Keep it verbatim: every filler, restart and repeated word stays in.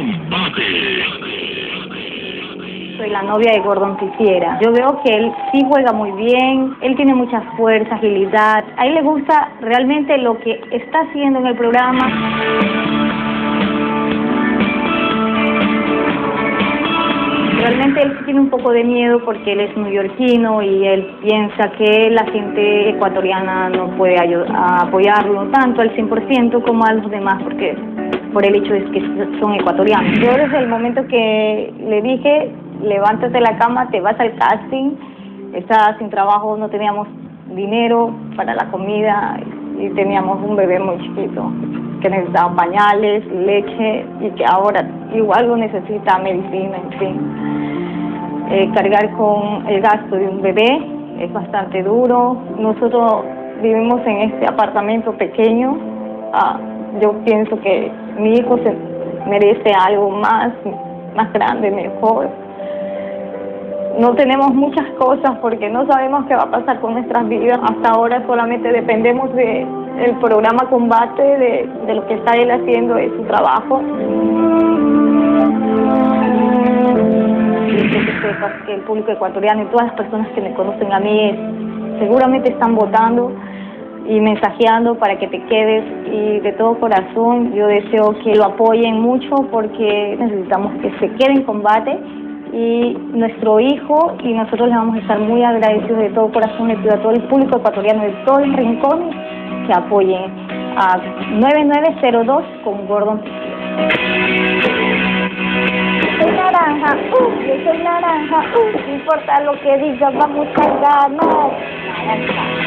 Combate. Soy la novia de Gordon Quisiera. Yo veo que él sí juega muy bien, él tiene mucha fuerza, agilidad. A él le gusta realmente lo que está haciendo en el programa. Realmente él sí tiene un poco de miedo porque él es neoyorquino y él piensa que la gente ecuatoriana no puede apoyarlo tanto al cien por ciento como a los demás, porque por el hecho de que son ecuatorianos. Yo desde el momento que le dije, levántate de la cama, te vas al casting, estaba sin trabajo, no teníamos dinero para la comida y teníamos un bebé muy chiquito que necesitaba pañales, leche y que ahora igual lo necesita medicina, en fin. Eh, cargar con el gasto de un bebé es bastante duro. Nosotros vivimos en este apartamento pequeño. Ah, yo pienso que mi hijo se merece algo más, más grande, mejor. No tenemos muchas cosas porque no sabemos qué va a pasar con nuestras vidas. Hasta ahora solamente dependemos de el programa Combate, de, de lo que está él haciendo, de su trabajo. Y que sepas que el público ecuatoriano y todas las personas que me conocen a mí seguramente están votando y mensajeando para que te quedes, y de todo corazón yo deseo que lo apoyen mucho porque necesitamos que se quede en Combate. Y nuestro hijo y nosotros le vamos a estar muy agradecidos de todo corazón. Le pido a todo el público ecuatoriano de todos los rincones que apoyen a nueve nueve cero dos con Gordon Quisiera. Soy naranja, uh, yo soy naranja, uh, no importa lo que digas, vamos a ganar. Naranja.